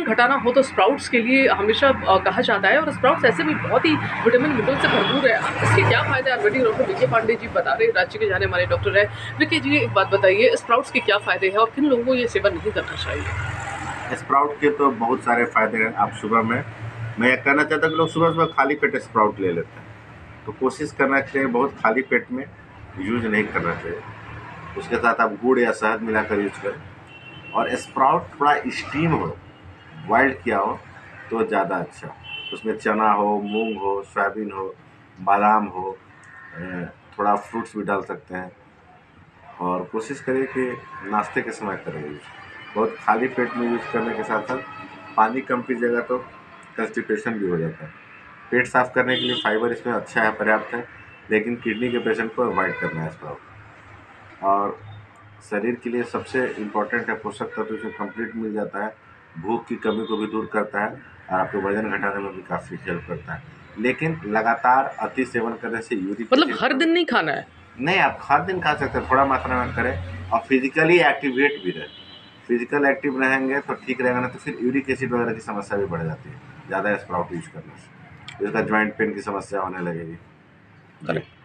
घटाना हो तो स्प्राउट्स के लिए हमेशा कहा जाता है, और स्प्राउट्स ऐसे भी बहुत ही विटामिन मिनरल से भरपूर है। इसके क्या फ़ायदे हैं आयुर्वेदिक डॉक्टर विजय पांडे जी बता रहे हैं, राज्य के जाने माने डॉक्टर है। विकी जी एक बात बताइए, स्प्राउट्स के क्या फ़ायदे हैं और किन लोगों को ये सेवन नहीं करना चाहिए? स्प्राउट के तो बहुत सारे फायदे हैं। आप सुबह में, मैं ये कहना चाहता हूँ कि लोग सुबह सुबह खाली पेट स्प्राउट ले लेते हैं, तो कोशिश करना चाहिए बहुत खाली पेट में यूज नहीं करना चाहिए। उसके साथ आप गुड़ या शहद मिलाकर यूज करें, और स्प्राउट थोड़ा स्टीम हो, बॉइल्ड किया हो तो ज़्यादा अच्छा। उसमें चना हो, मूंग हो, सोयाबीन हो, बादाम हो, थोड़ा फ्रूट्स भी डाल सकते हैं। और कोशिश करिए कि नाश्ते के समय करें यूज। बहुत खाली पेट में यूज करने के साथ साथ पानी कम पीजिएगा तो कंस्टिपेशन भी हो जाता है। पेट साफ करने के लिए फाइबर इसमें अच्छा है, पर्याप्त है, लेकिन किडनी के पेशेंट को अवॉइड करना है स्प्राउट। और शरीर के लिए सबसे इम्पोर्टेंट है, पोषक तत्व इसमें कंप्लीट मिल जाता है, भूख की कमी को भी दूर करता है, और आपको वजन घटाने में भी काफ़ी हेल्प करता है। लेकिन लगातार अति सेवन करने से यूरिक मतलब एसिड हर दिन नहीं खाना है? नहीं, आप हर दिन खा सकते हैं, थोड़ा मात्रा में करें और फिजिकली एक्टिवेट भी रहें। फिजिकल एक्टिव रहेंगे तो ठीक रहेगा, ना तो फिर यूरिक एसिड वगैरह की समस्या भी बढ़ जाती है ज़्यादा स्प्राउट यूज करने से, इसका जॉइंट पेन की समस्या होने लगेगी। जी। करेक्ट।